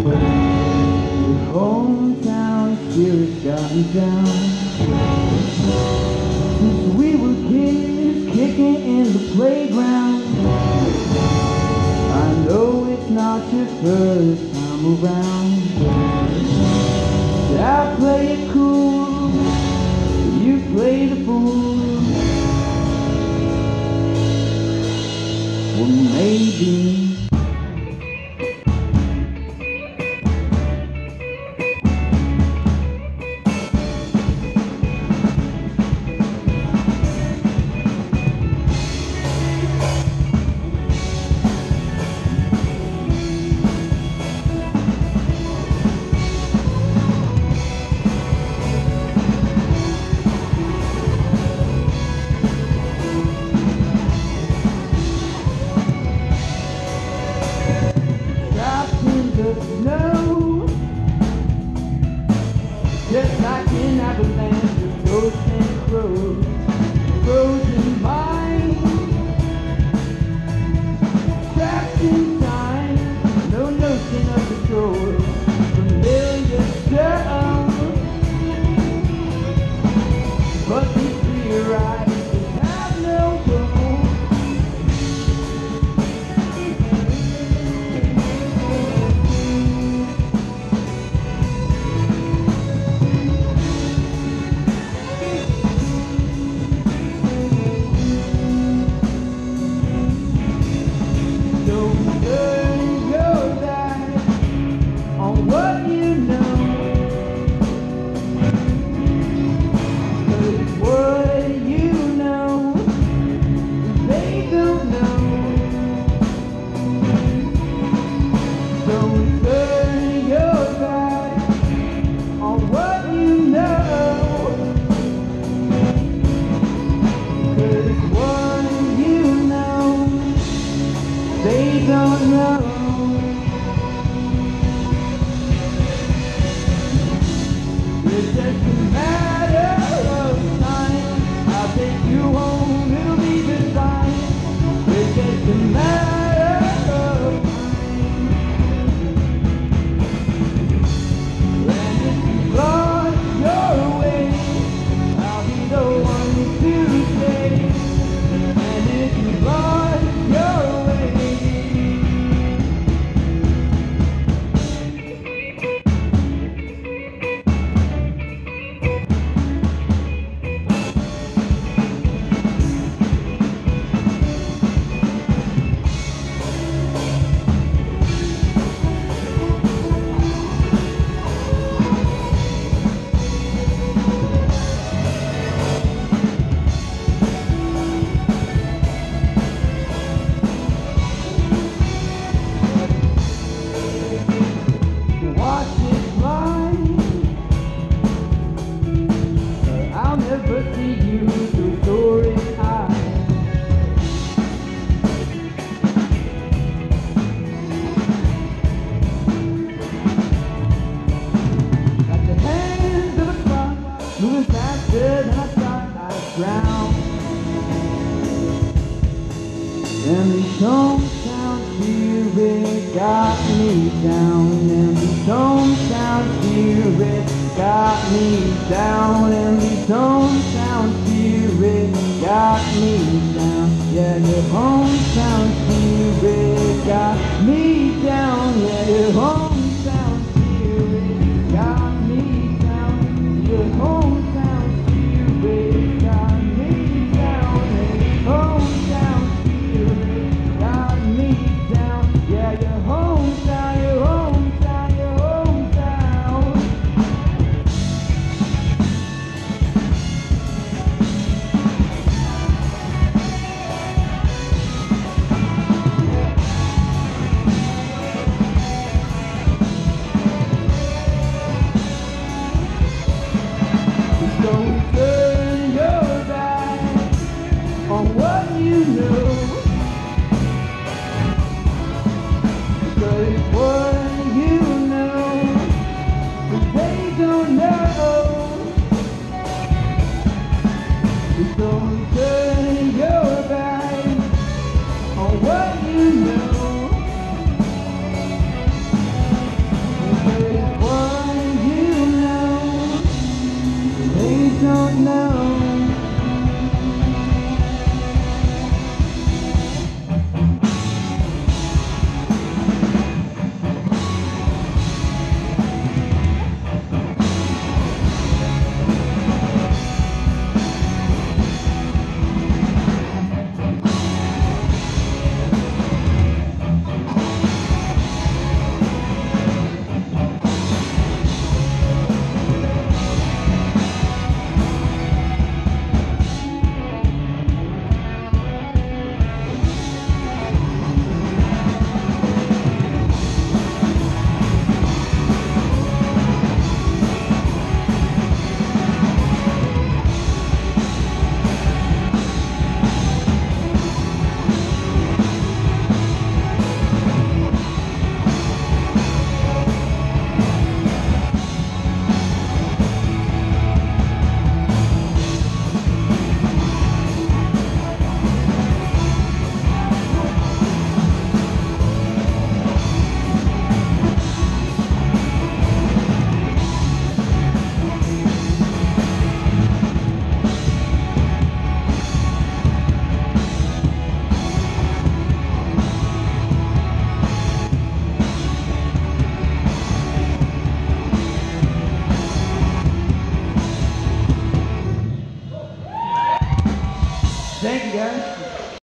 Hometown spirit got me down. Since we were kids, kicking in the playground. I know it's not your first time around. I play it cool, you play the fool. Well, maybe snow, just like an avalanche of ghosts and crows, frozen minds, trapped in time, no notion of control, familiar stuff, but these clear eyes have no goal. They don't know. It's just a matter of time. I'll take you home, it'll be just fine. It's just a matter of time. And if you lost your way, I'll be the one to stay. And if you lost your way, never see you through story eyes. Like the hands of a clock, moving faster than I thought I'd drown. And these hometown spirits got me down. And these hometown spirits got me down, and these hometown spirits got me down. Yeah, your hometown spirit got me down. Yeah, your home